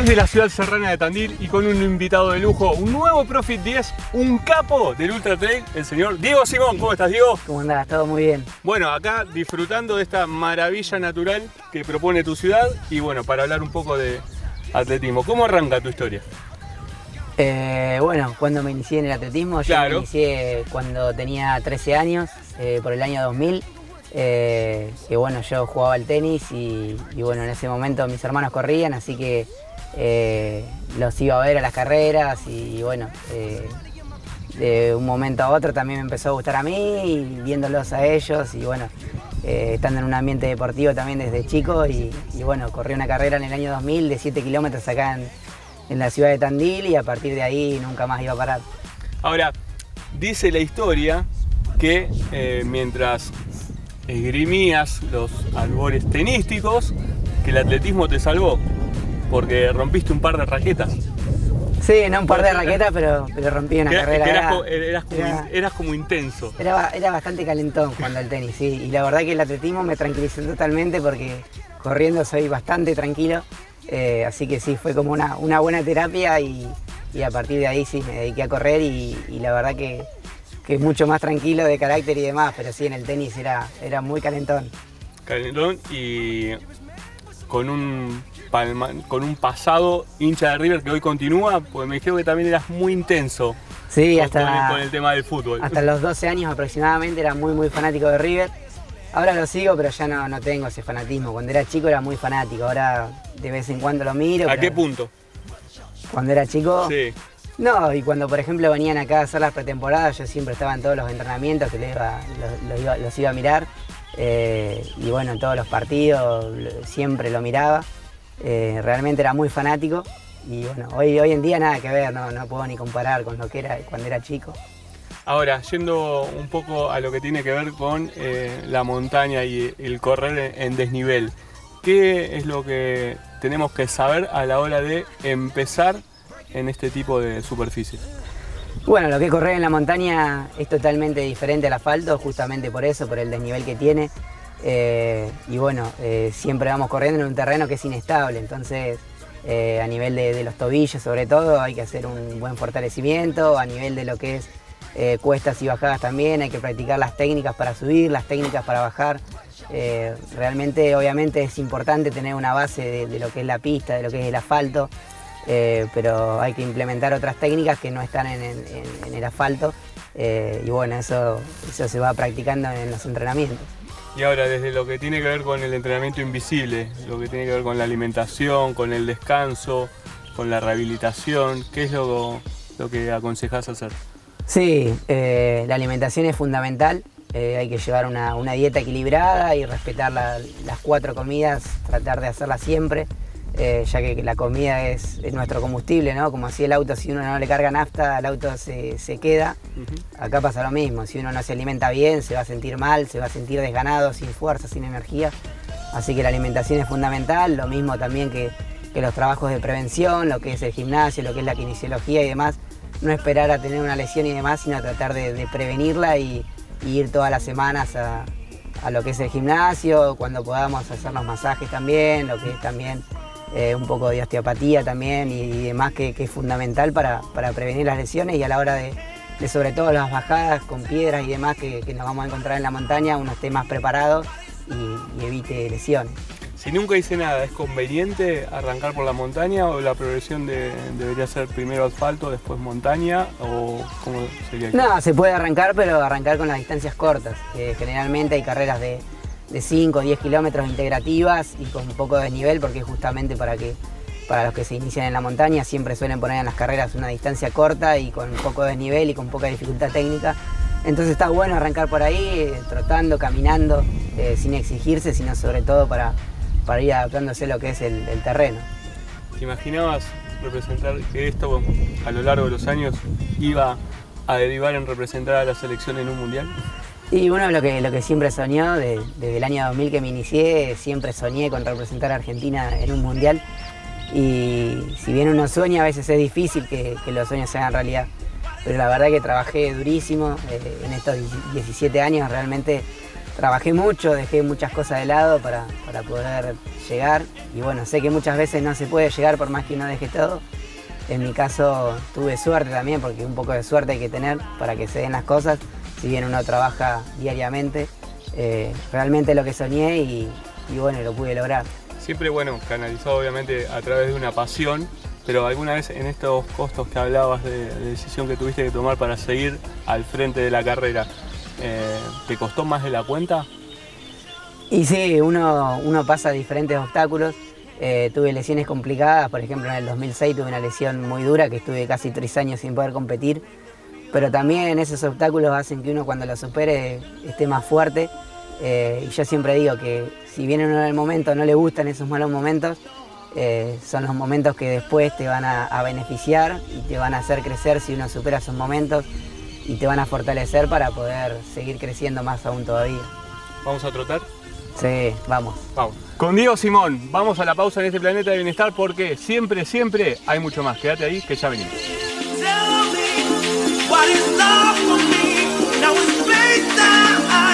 Desde la ciudad serrana de Tandil y con un invitado de lujo, un nuevo Profit 10, un capo del Ultra Trail, el señor Diego Simón. ¿Cómo estás, Diego? ¿Cómo andás? Todo muy bien. Bueno, acá disfrutando de esta maravilla natural que propone tu ciudad y bueno, para hablar un poco de atletismo. ¿Cómo arranca tu historia? Bueno, cuando me inicié en el atletismo, yo me inicié cuando tenía 13 años, por el año 2000. Que bueno, yo jugaba al tenis y bueno, en ese momento mis hermanos corrían, así que los iba a ver a las carreras y bueno, de un momento a otro también me empezó a gustar a mí y viéndolos a ellos y bueno, estando en un ambiente deportivo también desde chico y bueno, corrí una carrera en el año 2000 de 7 kilómetros acá en la ciudad de Tandil y a partir de ahí nunca más iba a parar. Ahora, dice la historia que mientras esgrimías los albores tenísticos, que el atletismo te salvó, porque rompiste un par de raquetas. Sí, no un par de raquetas, pero rompí una carrera. Eras como intenso. Era bastante calentón jugando al tenis, sí. Y la verdad que el atletismo me tranquilizó totalmente porque corriendo soy bastante tranquilo. Así que sí, fue como una buena terapia y a partir de ahí sí me dediqué a correr y la verdad que es mucho más tranquilo de carácter y demás, pero sí en el tenis era muy calentón. Calentón y con un pasado hincha de River que hoy continúa, pues me dijeron que también eras muy intenso. Sí, con el tema del fútbol. Hasta los 12 años aproximadamente era muy fanático de River. Ahora lo sigo, pero ya no tengo ese fanatismo. Cuando era chico era muy fanático, ahora de vez en cuando lo miro. ¿A qué punto? Cuando era chico. Sí. No, y cuando por ejemplo venían acá a hacer las pretemporadas, yo siempre estaba en todos los entrenamientos que los iba a mirar. Y bueno, en todos los partidos siempre lo miraba. Realmente era muy fanático. Y bueno, hoy en día nada que ver, no puedo ni comparar con lo que era cuando era chico. Ahora, yendo un poco a lo que tiene que ver con la montaña y el correr en desnivel, ¿qué es lo que tenemos que saber a la hora de empezar en este tipo de superficies? Bueno, lo que es correr en la montaña es totalmente diferente al asfalto, justamente por eso, por el desnivel que tiene. Y bueno, siempre vamos corriendo en un terreno que es inestable, entonces a nivel de los tobillos sobre todo hay que hacer un buen fortalecimiento, a nivel de lo que es cuestas y bajadas también, hay que practicar las técnicas para subir, las técnicas para bajar. Realmente, obviamente es importante tener una base de lo que es la pista, de lo que es el asfalto, pero hay que implementar otras técnicas que no están en el asfalto y bueno, eso se va practicando en los entrenamientos. Y ahora, desde lo que tiene que ver con el entrenamiento invisible, lo que tiene que ver con la alimentación, con el descanso, con la rehabilitación, ¿qué es lo que aconsejas hacer? Sí, la alimentación es fundamental, hay que llevar una dieta equilibrada y respetar las 4 comidas, tratar de hacerlas siempre, ya que la comida es nuestro combustible, ¿no? Como así el auto, si uno no le carga nafta, el auto se queda. Acá pasa lo mismo, si uno no se alimenta bien, se va a sentir mal, se va a sentir desganado, sin fuerza, sin energía. Así que la alimentación es fundamental, lo mismo también que los trabajos de prevención, lo que es el gimnasio, lo que es la kinesiología y demás. No esperar a tener una lesión y demás, sino tratar de prevenirla y ir todas las semanas a lo que es el gimnasio, cuando podamos hacer los masajes también, lo que es también un poco de osteopatía también y demás que es fundamental para prevenir las lesiones y a la hora de sobre todo las bajadas con piedras y demás que nos vamos a encontrar en la montaña, uno esté más preparado y evite lesiones. Si nunca hice nada, ¿es conveniente arrancar por la montaña o la progresión debería ser primero asfalto, después montaña o cómo sería? No, se puede arrancar, pero arrancar con las distancias cortas. Generalmente hay carreras de 5 o 10 kilómetros integrativas y con un poco de desnivel porque justamente para los que se inician en la montaña siempre suelen poner en las carreras una distancia corta y con un poco de desnivel y con poca dificultad técnica. Entonces está bueno arrancar por ahí, trotando, caminando, sin exigirse, sino sobre todo para ir adaptándose a lo que es el terreno. ¿Te imaginabas representar que esto a lo largo de los años iba a derivar en representar a la selección en un mundial? Y bueno, lo que siempre soñó, desde el año 2000 que me inicié, siempre soñé con representar a Argentina en un mundial. Y si bien uno sueña, a veces es difícil que los sueños se hagan realidad. Pero la verdad que trabajé durísimo en estos 17 años, realmente trabajé mucho, dejé muchas cosas de lado para poder llegar. Y bueno, sé que muchas veces no se puede llegar por más que uno deje todo. En mi caso tuve suerte también, porque un poco de suerte hay que tener para que se den las cosas. Si bien uno trabaja diariamente, realmente lo que soñé y bueno, lo pude lograr. Siempre, bueno, canalizado obviamente a través de una pasión, pero alguna vez en estos costos que hablabas de decisión que tuviste que tomar para seguir al frente de la carrera, ¿te costó más de la cuenta? Y sí, uno pasa diferentes obstáculos. Tuve lesiones complicadas, por ejemplo en el 2006 tuve una lesión muy dura que estuve casi 3 años sin poder competir, pero también esos obstáculos hacen que uno cuando lo supere esté más fuerte. Y yo siempre digo que si bien uno en el momento no le gustan esos malos momentos, son los momentos que después te van a beneficiar y te van a hacer crecer si uno supera esos momentos y te van a fortalecer para poder seguir creciendo más aún todavía. ¿Vamos a trotar? Sí, vamos. Vamos. Con Diego Simón, vamos a la pausa en este planeta de bienestar porque siempre, siempre hay mucho más. Quédate ahí que ya venimos. What is love for me? Now it's playtime.